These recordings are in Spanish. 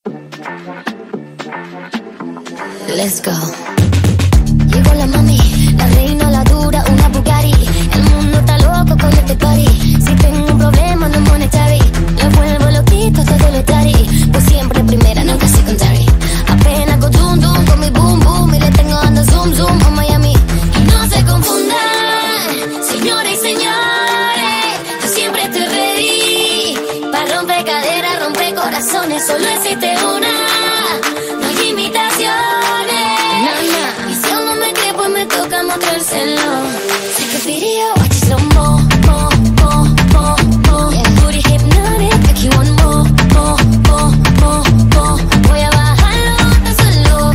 Let's go. Llegó la mami, la reina, la dura, una Bugatti. El mundo está loco con este party. Si tengo un problema no monetary, le vuelvo loquito todo lo tari. Pues siempre primera, nunca secondary. Apenas go zoom zoom con mi boom boom y le tengo dando zoom zoom a Miami. Y no se confundan, señores y señores, yo siempre estoy ready para romper caderas, romper corazones. Solo existe una, no hay imitaciones. Y si aún no me cree, pues me toca mostrárselo. Take a video, watch it slow mo, mo, mo, mo, mo. Booty hypnotic, make you want more, more, more, more, more. Voy a bajarlo hasta solo,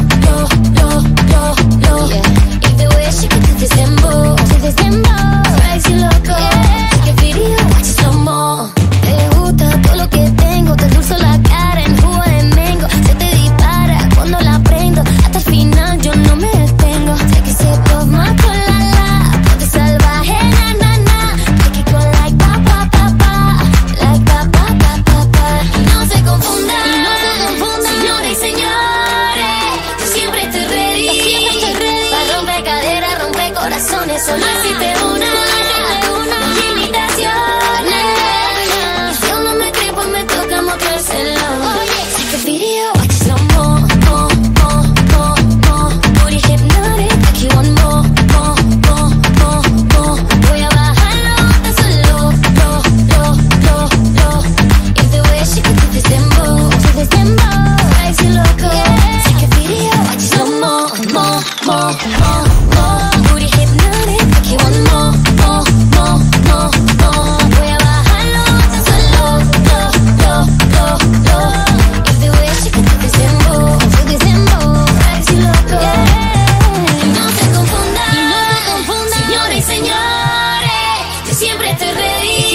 lo. If the way she could do this dembow, drives you loco. Take a video, watch it slow mo. Te gusta todo lo que tengo, te endulzo la cara en jugo de mango. Se te dispara cuando la prendo, hasta el final yo no me detengo. Take a sip of my cola, ponte salvaje, na na na. Make it go like pa pa pa pa, like pa pa pa pa pa. Y no se confundan, señores y señores, yo siempre estoy ready para romper caderas, romper corazones. Solo existe una, no hay imitaciones. Y si aún no me cree, pues me toca mostrárselo. Take a video, watch it slow mo, mo, mo, mo, mo. Booty hypnotic, make you want more, more, more, more, more. Voy a bajarlo hasta solo, lo. If the way she could do this dembow, drives you loco. Take a video, watch it slow mo, mo, mo, mo, mo. Booty hypnotic, make you want more, more, more, more, more. Voy a bajarlo hasta solo, lo. If the way she could do this dembow, drives you loco. Y no se confundan, señores y señores, yo siempre estoy ready